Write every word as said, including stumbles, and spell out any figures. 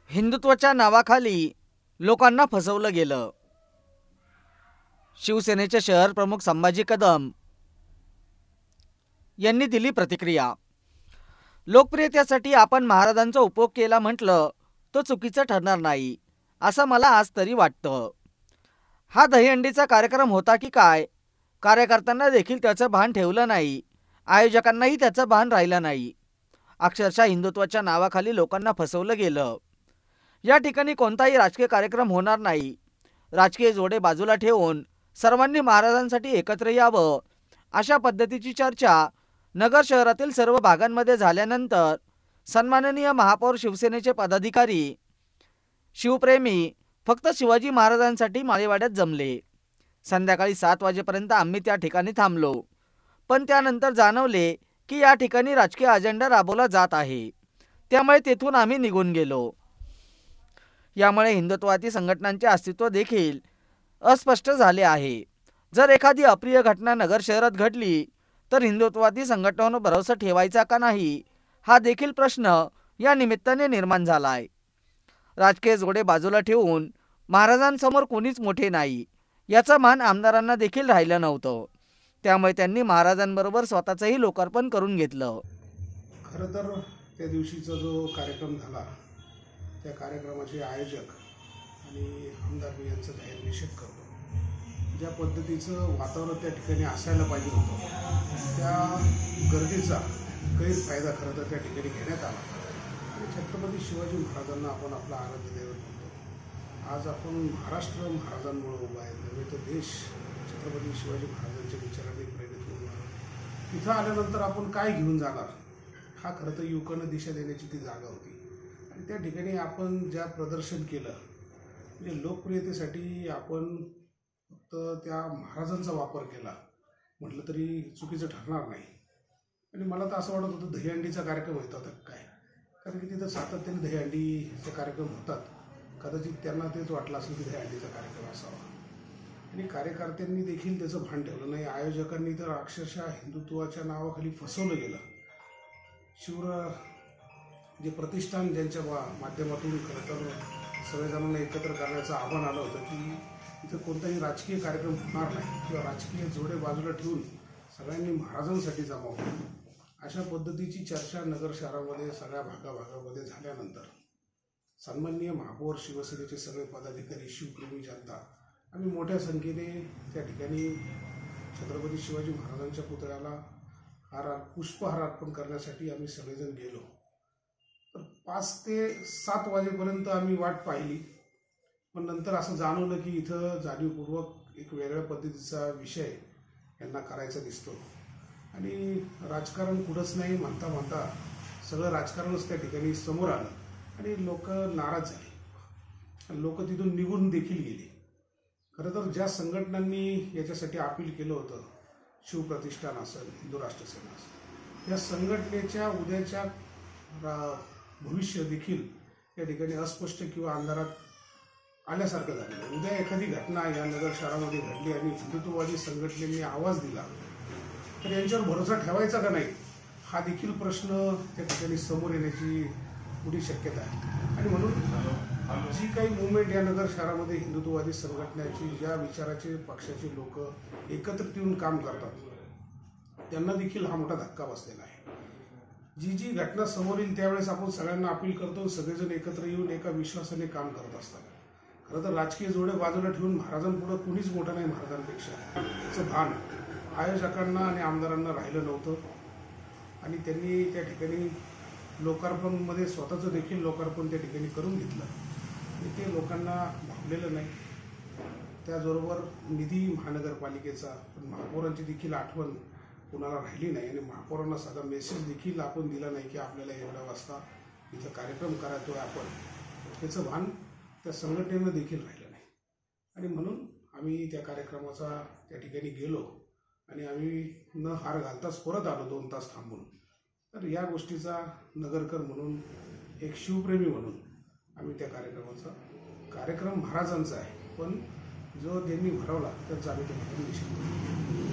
हिंदुत्वाच्या नावाखाली लोकांना फसवलं गेलं. शिवसेनेचे शहर प्रमुख संभाजी कदम यांनी दिली प्रतिक्रिया. लोकप्रियतेसाठी आपण महाराजांचा उपयोग केला म्हटलं तो चुकीचं ठरणार नाही असं मला आज तरी वाटतं. हा दहीहंडीचा कार्यक्रम होता की काय? कार्यकर्त्यांना देखील त्याचं भान ठेवलं नाही, आयोजकांनाही त्याचं भान राहिलं नाही. अक्षरशः हिंदुत्वाच्या नावाखाली लोकांना फसवलं गेलं. या ठिकाणी कोणताही राजकीय कार्यक्रम होणार नाही. राजकीय जोडे बाजूला ठेवून सर्वांनी महाराजांसाठी एकत्र यावं अशा पद्धतीची चर्चा नगर शहरातील सर्व भागांमध्ये झाल्यानंतर सन्माननीय महापौर, शिवसेनेचे पदाधिकारी, शिवप्रेमी फक्त शिवाजी महाराजांसाठी माळेवाड्यात जमले. संध्याकाळी सात वाजेपर्यंत आम्ही त्या ठिकाणी थांबलो, पण त्यानंतर जाणवले की या ठिकाणी राजकीय अजेंडा राबवला जात आहे. त्यामुळे तेथून आम्ही निघून गेलो. यामुळे हिंदुत्ववादी संघटनांचे अस्तित्व देखील अस्पष्ट झाले आहे. जर एखादी अप्रिय घटना नगर शहरात घडली तर हिंदुत्ववादी संघटनांवर भरोसा ठेवायचा का नाही, हा देखील प्रश्न या निमित्ताने निर्माण झाला आहे. राजकीय जोडे बाजूला ठेवून महाराजांसमोर कोणीच मोठे नाही याचा मान आमदारांना देखील राहिलं नव्हतं. त्यामुळे त्यांनी महाराजांबरोबर स्वतःचंही लोकार्पण करून घेतलं. खरं तर त्या दिवशीचा जो कार्यक्रम झाला त्या कार्यक्रमाचे आयोजक आणि आमदार मी यांचा जाहीर निषेध करतो. ज्या पद्धतीचं वातावरण त्या ठिकाणी असायला पाहिजे होतं त्या गर्दीचा गैरफायदा खरं तर त्या ठिकाणी घेण्यात आला आणि छत्रपती शिवाजी महाराजांना आपण आपला आराध्य दैवत म्हणतो. आज आपण महाराष्ट्र महाराजांमुळे उभा आहे, नव्हे तर देश छत्रपती शिवाजी महाराजांच्या विचाराने प्रेरित होऊन आहे. तिथं आल्यानंतर आपण काय घेऊन जाणार, हा खरं तर युवकांना दिशा देण्याची ती जागा होती. आणि त्या ठिकाणी आपण ज्या प्रदर्शन केलं म्हणजे लोकप्रियतेसाठी आपण फक्त त्या महाराजांचा वापर केला म्हटलं तरी चुकीचं ठरणार नाही. आणि मला तर असं वाटत होतं दहीहंडीचा कार्यक्रम होता तर काय, कारण की तिथं सातत्याने दहीहंडीचे कार्यक्रम होतात. कदाचित त्यांना तेच वाटलं असेल की दहीहंडीचा कार्यक्रम असावा आणि कार्यकर्त्यांनी देखील त्याचं भान ठेवलं नाही. आयोजकांनी तर अक्षरशः हिंदुत्वाच्या नावाखाली फसवलं गेलं. शिवर जे प्रतिष्ठान ज्यांच्या माध्यमातून खरं तर सगळेजणांना एकत्र करण्याचं आव्हान आलं होतं की इथं कोणताही राजकीय कार्यक्रम होणार नाही किंवा राजकीय जोडे बाजूला ठेवून सगळ्यांनी महाराजांसाठी जमावं, अशा पद्धतीची चर्चा नगर शहरामध्ये सगळ्या भागाभागामध्ये झाल्यानंतर सन्माननीय महापौर, शिवसेनेचे सगळे पदाधिकारी, शिवप्रेमी जनता आम्ही मोठ्या संख्येने त्या ठिकाणी छत्रपती शिवाजी महाराजांच्या पुतळ्याला हार पुष्पहार अर्पण करण्यासाठी आम्ही सगळेजण गेलो. तर पाच ते सात वाजेपर्यंत आम्ही वाट पाहिली, पण नंतर असं जाणवलं की इथं जाणीवपूर्वक एक वेगळ्या पद्धतीचा विषय यांना करायचा दिसतो आणि राजकारण कुठंच नाही म्हणता म्हणता सगळं राजकारणच त्या ठिकाणी समोर आलं आणि लोक नाराज झाले. लोक तिथून निघून देखील गेले. खरं तर ज्या संघटनांनी याच्यासाठी अपील केलं होतं, शिवप्रतिष्ठान असेल, हिंदू राष्ट्र सेना असेल, या संघटनेच्या उद्याच्या भविष्य देखील या ठिकाणी अस्पष्ट किंवा अंधारात आल्यासारखं झालं. उद्या एखादी घटना या नगर शहरामध्ये घडली आणि हिंदुत्ववादी संघटनेने आवाज दिला तर यांच्यावर भरोसा ठेवायचा का नाही, हा देखील प्रश्न त्या ठिकाणी समोर येण्याची मोठी शक्यता आहे. आणि म्हणून जी काही मुवमेंट या नगर शहरामध्ये हिंदुत्ववादी संघटनेची, ज्या विचाराचे पक्षाचे लोक एकत्रित येऊन काम करतात, त्यांना देखील हा मोठा धक्का बसलेला आहे. जी जी घटना समोर येईल त्यावेळेस आपण सगळ्यांना अपील करतो, सगळेजण एकत्र येऊन एका विश्वासाने काम करत असतात. खरं तर राजकीय जोडे बाजूला ठेवून महाराजांपुढं कुणीच मोठं नाही महाराजांपेक्षा, याचं भान आयोजकांना आणि आमदारांना राहिलं नव्हतं आणि त्यांनी त्या ठिकाणी लोकार्पणमध्ये स्वतःचं देखील लोकार्पण त्या ठिकाणी करून घेतलं आणि ते लोकांना भावलेलं नाही. त्याचबरोबर निधी महानगरपालिकेचा, पण महापौरांची देखील आठवण कुणाला राहिली नाही आणि महापौरांना साधा मेसेज देखील आपण दिला नाही की आपल्याला एवढ्या वाजता इथं कार्यक्रम करायचो आहे आपण, त्याचं भान त्या संघटनेनं देखील राहिलं नाही. आणि म्हणून आम्ही त्या कार्यक्रमाचा त्या ठिकाणी गेलो आणि आम्ही न हार घालताच परत आलो दोन तास थांबून. तर या गोष्टीचा नगरकर म्हणून, एक शिवप्रेमी म्हणून आम्ही त्या कार्यक्रमाचा, कार्यक्रम महाराजांचा आहे पण जो त्यांनी भरवला त्याचा आम्ही त्या ठिकाणी निषेध करतो.